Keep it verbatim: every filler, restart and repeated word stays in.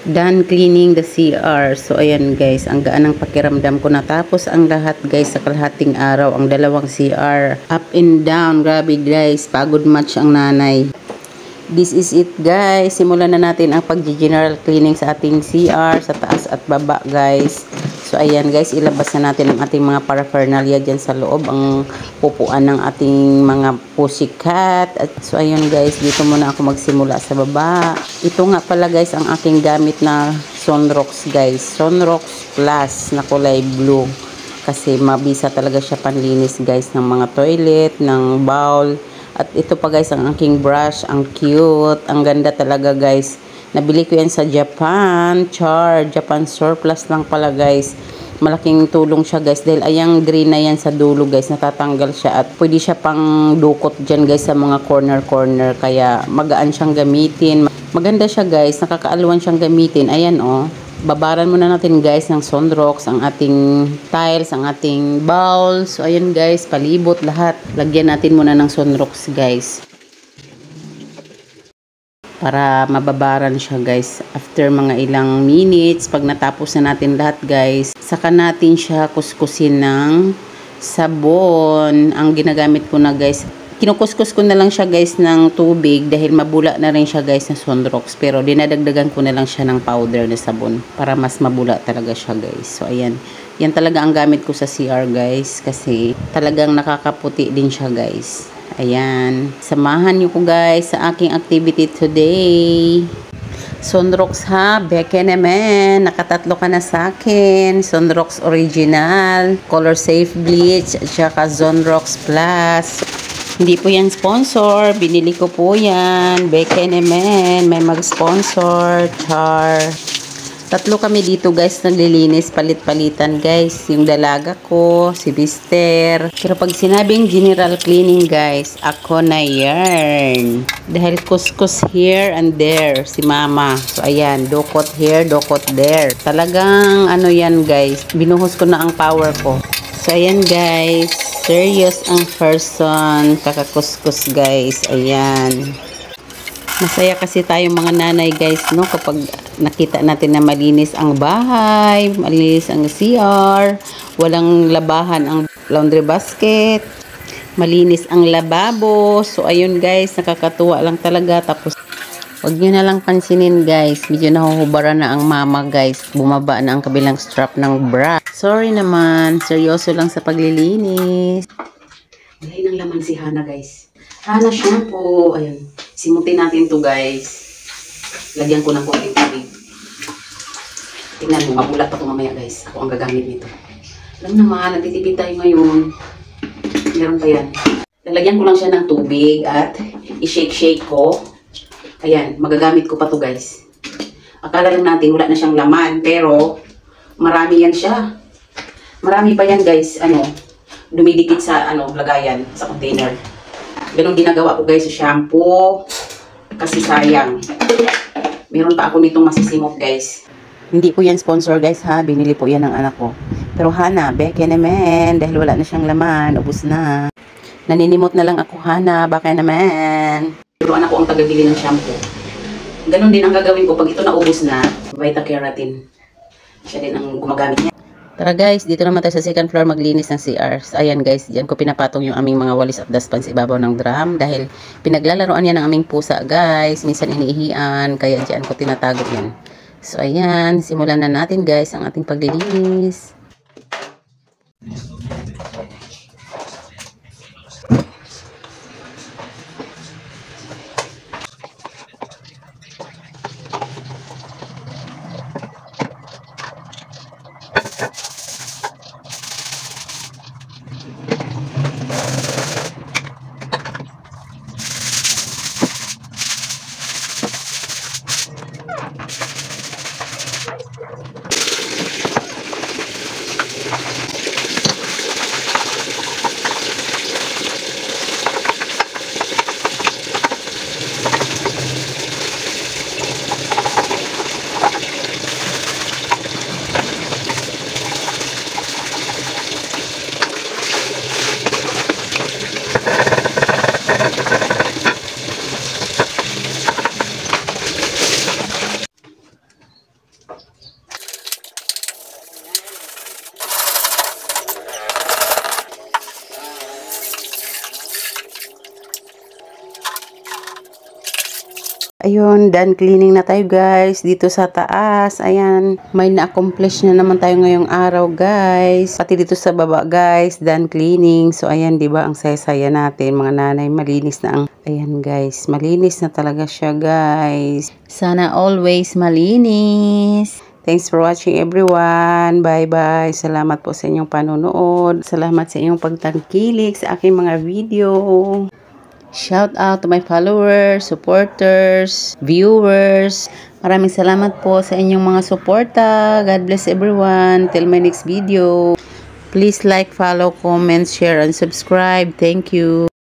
Done cleaning the C R. So, ayan guys, ang gaan ng pakiramdam ko. Natapos ang lahat guys sa kalahating araw. Ang dalawang C R. Up and down. Grabe guys. Pagod match ang nanay. This is it guys. Simulan na natin ang pag-general cleaning sa ating C R. Sa taas at baba guys. So, ayan guys. Ilabas na natin ang ating mga paraphernalia dyan sa loob. Ang pupuan ng ating mga pussycat. At so, ayun guys. Dito muna ako magsimula sa baba. Ito nga pala guys ang aking gamit na Sunrox guys. Sunrox Plus na kulay blue. Kasi mabisa talaga siya panlinis guys ng mga toilet, ng bowl. At ito pa guys ang aking brush. Ang cute. Ang ganda talaga guys. Nabili ko yan sa Japan. Char. Japan surplus lang pala guys. Malaking tulong siya guys. Dahil ayang green na yan sa dulo guys. Natatanggal siya. At pwede siya pang dukot dyan guys sa mga corner-corner. Kaya magaan siyang gamitin. Maganda siya guys. Nakakaalwan siyang gamitin. Ayan oh. Babaran muna natin guys ng Sunrox, ang ating tiles, ang ating bowl. So ayun guys, palibot lahat. Lagyan natin muna ng Sunrox guys. Para mababaran siya guys. After mga ilang minutes, pag natapos na natin lahat guys, saka natin siya kuskusin ng sabon. Ang ginagamit ko na guys, kinukuskus ko na lang siya guys ng tubig dahil mabula na rin siya guys na Sunrox. Pero dinadagdagan ko na lang siya ng powder na sabon para mas mabula talaga siya guys. So ayan, yan talaga ang gamit ko sa C R guys kasi talagang nakakaputi din siya guys. Ayan, samahan niyo ko guys sa aking activity today. Sunrox ha, beke naman, nakatatlo ka na sa akin. Sunrox Original, Color Safe Bleach, at saka Sunrox Plus. Hindi po yan sponsor. Binili ko po yan. Beke naman. May mag-sponsor. Char. Tatlo kami dito guys naglilinis. Palit-palitan guys. Yung dalaga ko. Si Mister. Pero pag sinabing general cleaning guys, ako na yan. Dahil kuskus here and there. Si mama. So ayan. Dukot here, dukot there. Talagang ano yan guys. Binuhos ko na ang power ko. So ayan guys. Serious ang person, kakakuskus guys. Ayan. Masaya kasi tayong mga nanay guys, no? Kapag nakita natin na malinis ang bahay, malinis ang C R, walang labahan ang laundry basket, malinis ang lababo. So ayun guys, nakakatuwa lang talaga. Tapos wag nyo na lang pansinin guys, medyo nahuhubaran na ang mama guys. Bumaba na ang kabilang strap ng bra. Sorry naman, seryoso lang sa paglilinis. Dahil ng laman si Hana guys. Hana shampoo. Ayun, simutin natin to guys. Lagyan ko ng konting tubig. Tingnan mo, mabulat pa ito mamaya guys. Ako ang gagamit nito. Alam naman, nagtitipid tayo ngayon. Meron pa yan. Lalagyan ko lang siya ng tubig at i-shake-shake ko. Ayan, magagamit ko pa to guys. Akala lang natin wala na siyang laman, pero marami yan siya. Marami pa yan guys, ano, dumidikit sa ano, lagayan, sa container. Ganun ginagawa ko guys sa shampoo. Kasi sayang. Meron pa ako nitong masisimot guys. Hindi po yan sponsor guys ha, binili po yan ng anak ko. Pero Hana, beke naman, dahil wala na siyang laman, ubos na. Naninimot na lang ako Hana, baka naman. Pero anak ko ang tagabili ng shampoo. Ganon din ang gagawin ko pag ito naubos na. Vita Keratin. Siya din ang gumagamit niya. Tara guys, dito naman tayo sa second floor maglinis ng C R. Ayan guys, diyan ko pinapatong yung aming mga walis at dustpan sa ibabaw ng drum. Dahil pinaglalaroan yan ng aming pusa guys. Minsan iniihian, kaya diyan ko tinatago yan. So ayan, simulan na natin guys ang ating paglilinis. Ayun, done cleaning na tayo guys dito sa taas. Ayan, may na-accomplish na naman tayo ngayong araw guys. Pati dito sa baba guys, done cleaning. So ayan, 'di ba ang saya-saya natin mga nanay, malinis na ang ayan guys, malinis na talaga siya guys. Sana always malinis. Thanks for watching everyone. Bye-bye. Salamat po sa inyong panonood. Salamat sa inyong pagtangkilik sa aking mga video. Shout out to my followers, supporters, viewers. Maraming salamat po sa inyong mga suporta. God bless everyone. Till my next video. Please like, follow, comment, share, and subscribe. Thank you.